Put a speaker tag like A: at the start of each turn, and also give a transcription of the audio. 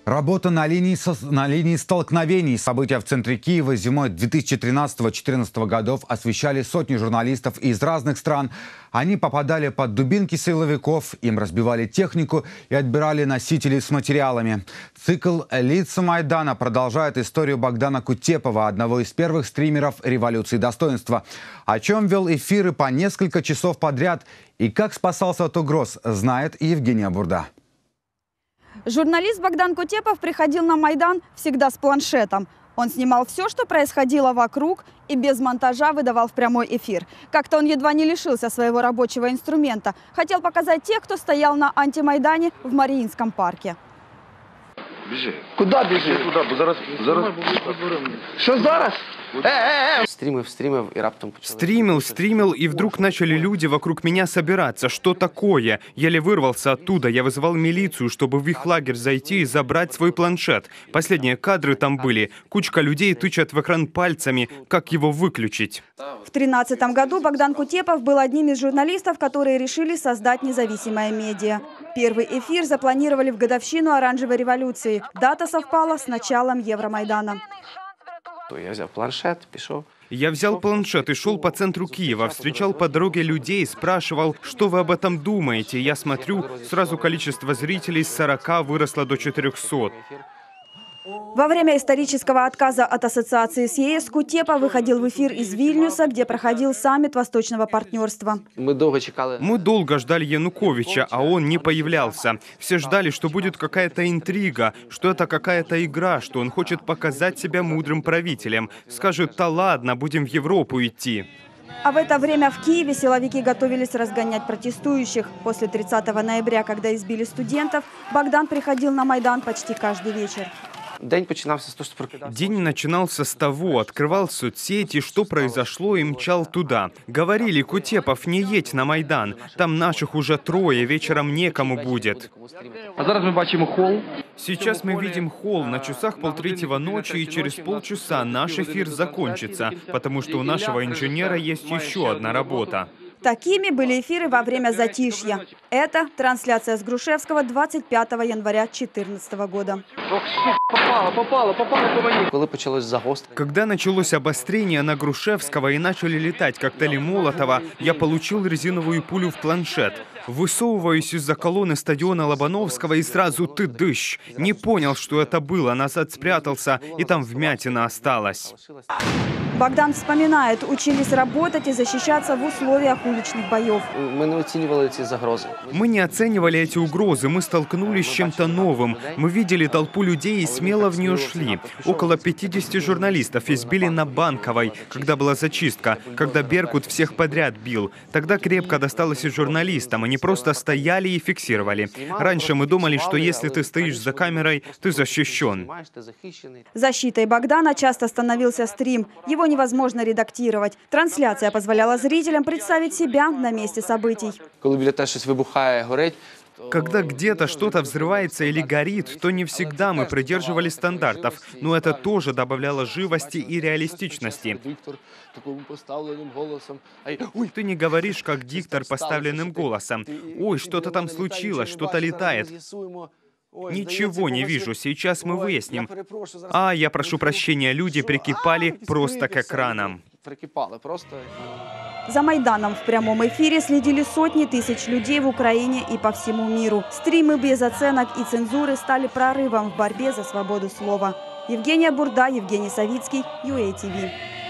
A: Работа на линии столкновений. События в центре Киева зимой 2013-2014 годов освещали сотни журналистов из разных стран. Они попадали под дубинки силовиков, им разбивали технику и отбирали носители с материалами. Цикл «Лица Майдана» продолжает историю Богдана Кутепова, одного из первых стримеров революции достоинства. О чем вел эфиры по несколько часов подряд и как спасался от угроз, знает Евгения Бурда.
B: Журналист Богдан Кутепов приходил на Майдан всегда с планшетом. Он снимал все, что происходило вокруг, и без монтажа выдавал в прямой эфир. Как-то он едва не лишился своего рабочего инструмента. Хотел показать тех, кто стоял на антимайдане в Мариинском парке.
C: Біжи.
D: Куда біжи?
C: Куди? Бо зараз...
D: Що зараз?
E: Стримил и раптом...
F: Стримил, и вдруг начали люди вокруг меня собираться. Что такое? Еле вырвался оттуда. Я вызывал милицию, чтобы в их лагерь зайти и забрать свой планшет. Последние кадры там были. Кучка людей тычат в экран пальцами. Как его выключить?
B: В 2013 году Богдан Кутепов был одним из журналистов, которые решили создать независимое медиа. Первый эфир запланировали в годовщину Оранжевой революции. Дата совпала с началом Евромайдана.
E: Я взял планшет, пошел.
F: Я взял планшет и шел по центру Киева, встречал по дороге людей, спрашивал, что вы об этом думаете. Я смотрю, сразу количество зрителей с 40 выросло до 400.
B: Во время исторического отказа от ассоциации с ЕС Кутепов выходил в эфир из Вильнюса, где проходил саммит Восточного партнерства.
E: Мы
F: долго ждали Януковича, а он не появлялся. Все ждали, что будет какая-то интрига, что это какая-то игра, что он хочет показать себя мудрым правителем. Скажет: «Да ладно, будем в Европу идти».
B: А в это время в Киеве силовики готовились разгонять протестующих. После 30 ноября, когда избили студентов, Богдан приходил на Майдан почти каждый вечер.
F: День начинался с того, открывал соцсети, что произошло, и мчал туда. Говорили: Кутепов, не едь на Майдан, там наших уже 3, вечером некому будет.
D: А зараз мы бачим холл.
F: Сейчас мы видим холл, на часах 2:30 ночи, и через полчаса наш эфир закончится, потому что у нашего инженера есть еще одна работа.
B: Такими были эфиры во время затишья. Это трансляция с Грушевского 25 января 2014 года.
D: Попало по воде.
F: Когда началось обострение на Грушевского и начали летать коктейли Молотова, я получил резиновую пулю в планшет. Высовываюсь из-за колонны стадиона Лобановского и сразу тыдыщ. Не понял, что это было, назад спрятался, и там вмятина осталась.
B: Богдан вспоминает, учились работать и защищаться в условиях уличных боев.
E: Мы не оценивали эти загрозы.
F: Мы не оценивали эти угрозы, мы столкнулись с чем-то новым. Мы видели толпу людей и смело в нее шли. Около 50 журналистов избили на Банковой, когда была зачистка, когда Беркут всех подряд бил. Тогда крепко досталось и журналистам, они просто стояли и фиксировали. Раньше мы думали, что если ты стоишь за камерой, ты защищен.
B: Защитой Богдана часто становился стрим. Его невозможно редактировать. Трансляция позволяла зрителям представить себя на месте событий.
F: Когда где-то что-то взрывается или горит, то не всегда мы придерживались стандартов, но это тоже добавляло живости и реалистичности. Ты не говоришь, как диктор поставленным голосом. «Ой, что-то там случилось, что-то летает». Ничего не вижу, сейчас мы выясним. А, я прошу прощения, люди прикипали просто к экранам.
B: За Майданом в прямом эфире следили сотни тысяч людей в Украине и по всему миру. Стримы без оценок и цензуры стали прорывом в борьбе за свободу слова. Евгения Бурда, Евгений Савицкий, UATV.